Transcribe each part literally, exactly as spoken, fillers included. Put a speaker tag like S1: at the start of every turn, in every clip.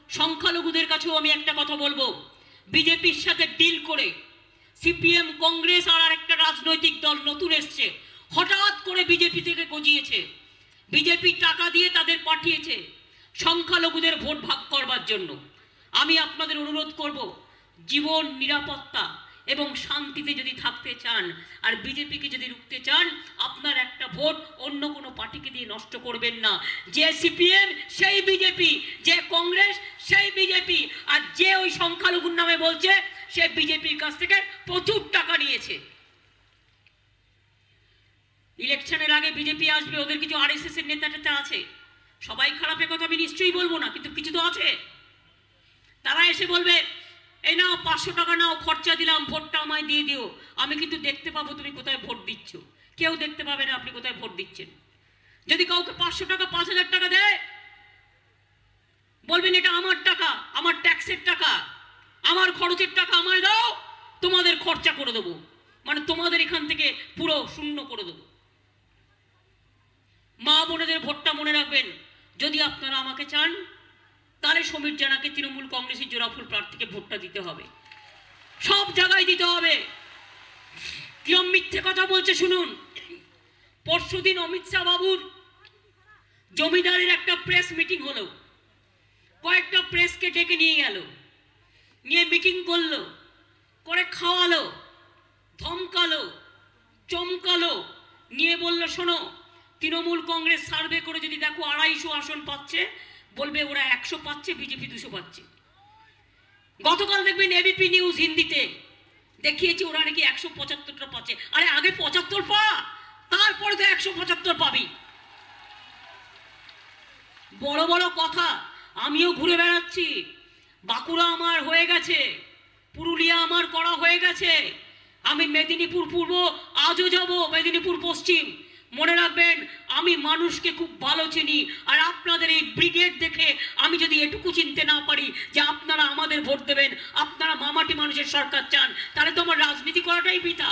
S1: সংখ্যালঘুদের কাছেও আমি একটা কথা বলবো, বিজেপির সাথে ডিল করে সিপিএম কংগ্রেস আর আরেকটা রাজনৈতিক দল নতুন এসছে, হঠাৎ করে বিজেপি থেকে গজিয়েছে, বিজেপি টাকা দিয়ে তাদের পাঠিয়েছে সংখ্যালঘুদের ভোট ভাগ করবার জন্য। আমি আপনাদের অনুরোধ করব, জীবন নিরাপত্তা এবং শান্তিতে যদি থাকতে চান আর বিজেপিকে যদি রুখতে চান, আপনার একটা ভোট অন্য কোনো পার্টিকে দিয়ে নষ্ট করবেন না। যে সিপিএম সেই বিজেপি, যে কংগ্রেস সেই বিজেপি, আর যে ওই সংখ্যালঘুর নামে বলছে সে বিজেপির কাছ থেকে প্রচুর টাকা নিয়েছে। ইলেকশনের আগে বিজেপি আসবে, ওদের কিছু আরএসএস এর নেতা টেতা আছে, সবাই খারাপের কথা আমি নিশ্চয়ই বলবো না, কিন্তু কিছু তো আছে। তারা এসে বলবে, এই নাও পাঁচশো টাকা নাও, খরচা দিলাম, ভোটটা আমায় দিয়ে দিও, আমি কিন্তু দেখতে পাবো তুমি কোথায় ভোট দিচ্ছ। কেউ দেখতে পাবে না আপনি কোথায় ভোট দিচ্ছেন। যদি কাউকে পাঁচশো টাকা পাঁচ হাজার টাকা দেয়, বলবেন এটা আমার টাকা, আমার ট্যাক্সের টাকা, আমার খরচের টাকা আমায় দাও, তোমাদের খরচা করে দেবো, মানে তোমাদের এখান থেকে পুরো শূন্য করে দেবো। মা বোনেদের ভোটটা মনে রাখবেন, যদি আপনারা আমাকে চান তাহলে সমীর জানাকে তৃণমূল কংগ্রেসের জোড়াফুল প্রার্থীকে ভোটটা দিতে হবে, সব জায়গায় দিতে হবে। কিরম মিথ্যে কথা বলছে শুনুন। পরশুদিন অমিত শাহ বাবুর জমিদারের একটা প্রেস মিটিং হলো, কয়েকটা প্রেসকে ডেকে নিয়ে গেল, নিয়ে মিটিং করলো, করে খাওয়ালো, ধমকালো, চমকালো, নিয়ে বলল শোনো, তৃণমূল কংগ্রেস সার্ভে করে যদি দেখো আড়াইশো আসন পাচ্ছে, বলবে ওরা একশো পাচ্ছে, বিজেপি দুশো পাচ্ছে। গতকাল দেখবেন এবিপি নিউজ হিন্দিতে দেখিয়েছে ওরা নাকি একশো পঁচাত্তরটা পাচ্ছে। আরে আগে পঁচাত্তর পা, তারপরে তো একশো পঁচাত্তর পাবি। বড় বড় কথা, আমিও ঘুরে বেড়াচ্ছি, বাঁকুড়া আমার হয়ে গেছে, পুরুলিয়া আমার করা হয়ে গেছে, আমি মেদিনীপুর পূর্ব আজও যাব, মেদিনীপুর পশ্চিম। মনে রাখবেন, আমি মানুষকে খুব ভালো চিনি, আর আপনাদের এই ব্রিগেড দেখে আমি যদি এটুকু চিনতে না পারি যে আপনারা আমাদের ভোট দেবেন, আপনারা মামাটি মানুষের সরকার চান, তাহলে তো আমার রাজনীতি করাটাই বৃথা।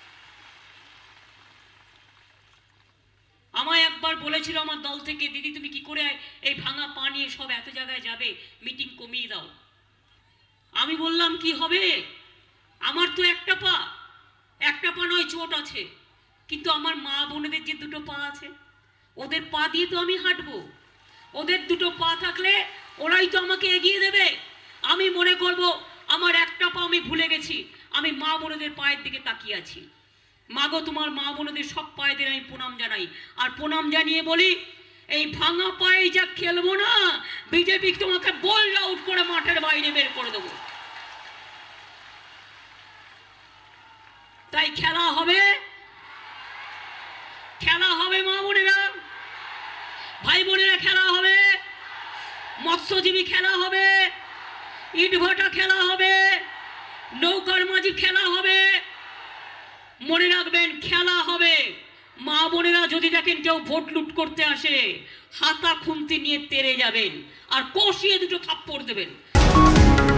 S1: আমায় একবার বলেছিল আমার দল থেকে, দিদি তুমি কি করে এই ভাঙা পা নিয়ে সব এত জায়গায় যাবে, মিটিং কমিয়ে দাও। আমি বললাম কি হবে, আমার তো একটা পা, একটা পা নয় চোট আছে, কিন্তু আমার মা বোনেদের যে দুটো পা আছে, ওদের পা দিয়ে তো আমি হাঁটবো, ওদের দুটো পা থাকলে ওরাই তো আমাকে এগিয়ে দেবে। আমি মনে করব আমার একটা পা আমি ভুলে গেছি, আমি মা বোনেদের পায়ের দিকে তাকিয়ে আছি। মাগো তোমার মা বোনেদের সব পায়েদের আমি প্রণাম জানাই, আর প্রণাম জানিয়ে বলি, এই ভাঙা পায়ে যা খেলবো না, বিজেপি তোমাকে বোল্ড আউট করে মাঠের বাইরে বের করে দেবো। তাই খেলা হবে, খেলা হবে মা বোনেরা, ভাই বোনেরা, খেলা হবে, মৎস্যজীবী খেলা হবে, ইটভাটা খেলা হবে, নৌকার মাঝি খেলা হবে। মনে রাখবেন, খেলা হবে। মা বোনেরা যদি দেখেন কেউ ভোট লুট করতে আসে, হাতা খুন্তি নিয়ে তেড়ে যাবেন আর কষিয়ে দুটো থাপ্পড় দেবেন।